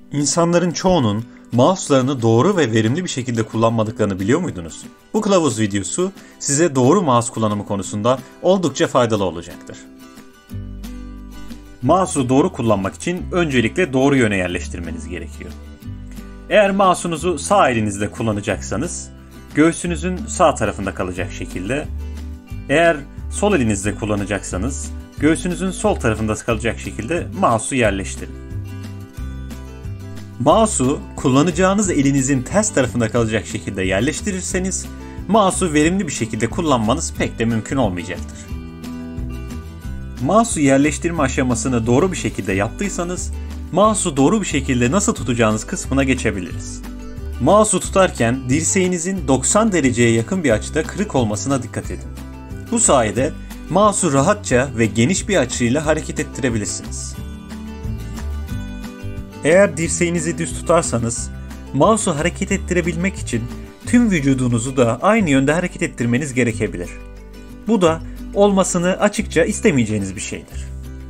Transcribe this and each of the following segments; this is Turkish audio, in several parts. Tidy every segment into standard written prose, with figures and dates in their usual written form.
İnsanların çoğunun mouse'larını doğru ve verimli bir şekilde kullanmadıklarını biliyor muydunuz? Bu kılavuz videosu size doğru mouse kullanımı konusunda oldukça faydalı olacaktır. Mouse'u doğru kullanmak için öncelikle doğru yöne yerleştirmeniz gerekiyor. Eğer mouse'unuzu sağ elinizde kullanacaksanız göğsünüzün sağ tarafında kalacak şekilde, eğer sol elinizde kullanacaksanız göğsünüzün sol tarafında kalacak şekilde mouse'u yerleştirin. Mouse'u kullanacağınız elinizin ters tarafında kalacak şekilde yerleştirirseniz mouse'u verimli bir şekilde kullanmanız pek de mümkün olmayacaktır. Mouse'u yerleştirme aşamasını doğru bir şekilde yaptıysanız mouse'u doğru bir şekilde nasıl tutacağınız kısmına geçebiliriz. Mouse'u tutarken dirseğinizin 90 dereceye yakın bir açıda kırık olmasına dikkat edin. Bu sayede mouse'u rahatça ve geniş bir açıyla hareket ettirebilirsiniz. Eğer dirseğinizi düz tutarsanız, mouse'u hareket ettirebilmek için tüm vücudunuzu da aynı yönde hareket ettirmeniz gerekebilir. Bu da olmasını açıkça istemeyeceğiniz bir şeydir.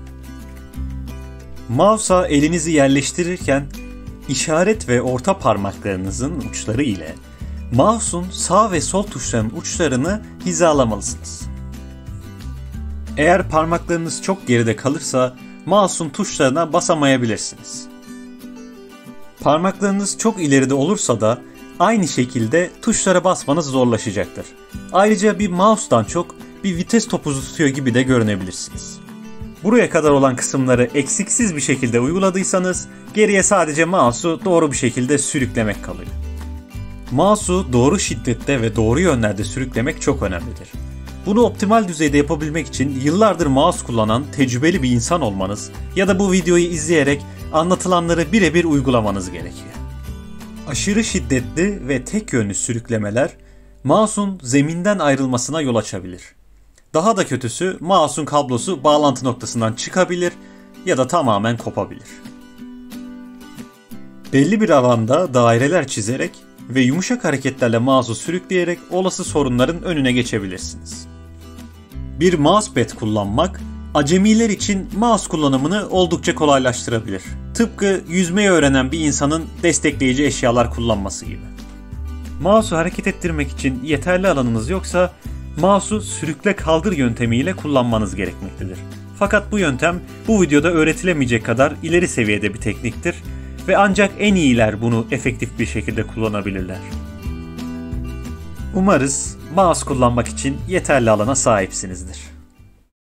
Mouse'a elinizi yerleştirirken işaret ve orta parmaklarınızın uçları ile mouse'un sağ ve sol tuşlarının uçlarını hizalamalısınız. Eğer parmaklarınız çok geride kalırsa mouse'un tuşlarına basamayabilirsiniz. Parmaklarınız çok ileride olursa da aynı şekilde tuşlara basmanız zorlaşacaktır. Ayrıca bir mouse'dan çok bir vites topuzu tutuyor gibi de görünebilirsiniz. Buraya kadar olan kısımları eksiksiz bir şekilde uyguladıysanız geriye sadece mouse'u doğru bir şekilde sürüklemek kalıyor. Mouse'u doğru şiddette ve doğru yönlerde sürüklemek çok önemlidir. Bunu optimal düzeyde yapabilmek için yıllardır mouse kullanan tecrübeli bir insan olmanız ya da bu videoyu izleyerek anlatılanları birebir uygulamanız gerekiyor. Aşırı şiddetli ve tek yönlü sürüklemeler mouse'un zeminden ayrılmasına yol açabilir. Daha da kötüsü mouse'un kablosu bağlantı noktasından çıkabilir ya da tamamen kopabilir. Belli bir alanda daireler çizerek ve yumuşak hareketlerle mouse'u sürükleyerek olası sorunların önüne geçebilirsiniz. Bir mousepad kullanmak, acemiler için mouse kullanımını oldukça kolaylaştırabilir. Tıpkı yüzmeyi öğrenen bir insanın destekleyici eşyalar kullanması gibi. Mouse'u hareket ettirmek için yeterli alanınız yoksa, mouse'u sürükle kaldır yöntemiyle kullanmanız gerekmektedir. Fakat bu yöntem bu videoda öğretilemeyecek kadar ileri seviyede bir tekniktir ve ancak en iyiler bunu efektif bir şekilde kullanabilirler. Umarız mouse kullanmak için yeterli alana sahipsinizdir.